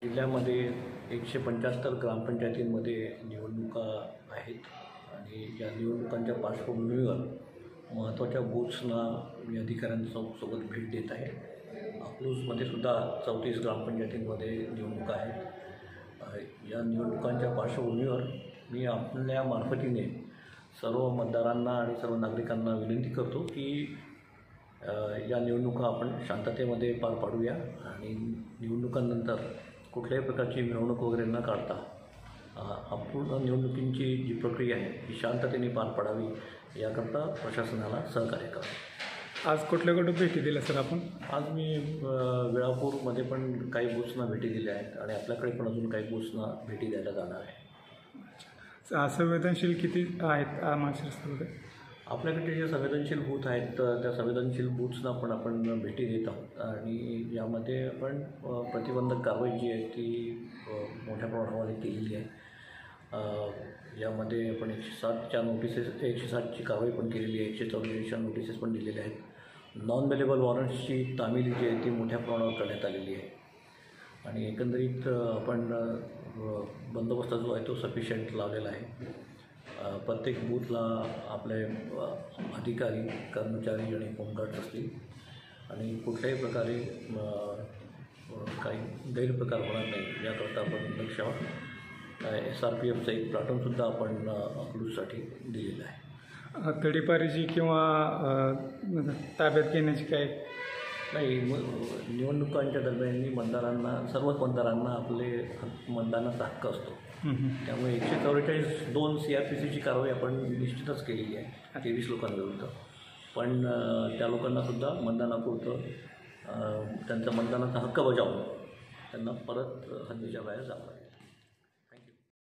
जिल्ह्यामध्ये 175 ग्रामपंचायतींमध्ये निवडणुका आहेत आणि या निवडणुकांच्या पार्श्वभूमीवर महत्त्वाच्या बूथ्सना मी अधिकाऱ्यांसोबत भेट देत आहे. अकलूजमध्ये सुद्धा 34 ग्रामपंचायतींमध्ये निवडणुका आहेत. या निवडणुकांच्या पार्श्वभूमीवर मी आपल्या मार्फतीने सर्व मतदारांना आणि सर्व नागरिकांना विनंती करतो की या निवडणुका आपण शांततेमध्ये पार पाडूया आणि निवडणुकांनंतर कुठल्याही प्रकारची मिरवणूक वगैरे न काढता अपूर्ण निवडणुकींची जी प्रक्रिया आहे ती शांततेने पार पाडावी याकरता प्रशासनाला सहकार्य करावे. आज कुठल्या भेटी दिल्या सर आपण? आज मी वेळापूरमध्ये पण काही बूथ्सना भेटी दिल्या आहेत आणि आपल्याकडे पण अजून काही बूथ्सना भेटी द्यायला जाणार आहे. संवेदनशील किती आहेत महाराष्ट्रामध्ये? आपल्याकडे जे संवेदनशील बूथ आहेत त्या संवेदनशील बूथ्सना पण आपण भेटी देत आहोत आणि यामध्ये आपण प्रतिबंधक कारवाई जी आहे ती मोठ्या प्रमाणावर केलेली आहे. यामध्ये आपण 160च्या नोटिसेस 160ची कारवाई पण केलेली आहे. 144 नोटिसेस पण दिलेल्या आहेत. नॉन अवेलेबल वॉरंट्सची तामील जी आहे ती मोठ्या प्रमाणावर करण्यात आलेली आहे आणि एकंदरीत आपण बंदोबस्त जो आहे तो सफिशियंट लावलेला आहे. प्रत्येक बूथला आपले अधिकारी कर्मचारी आणि होमगार्ड्स असतील आणि कुठल्याही प्रकारे काही गैरप्रकार होणार नाही याकरता आपण लक्षावर SRPFचं एक प्लाटूनसुद्धा आपण अकलूजसाठी दिलेलं आहे. तडीपारीची किंवा ताब्यात घेण्याची काय नाही, निवडणुकांच्या दरम्यान सर्वच मतदारांना आपले मतदानाचा हक्क असतो. त्यामुळे 144(2) CRPCची कारवाई आपण निश्चितच केलेली आहे 23 लोकांविरुद्ध. पण त्या लोकांनासुद्धा मतदानापुरतं त्यांचा मतदानाचा हक्क बजावून त्यांना परत हद्दीच्या बाहेर जावं लागेल.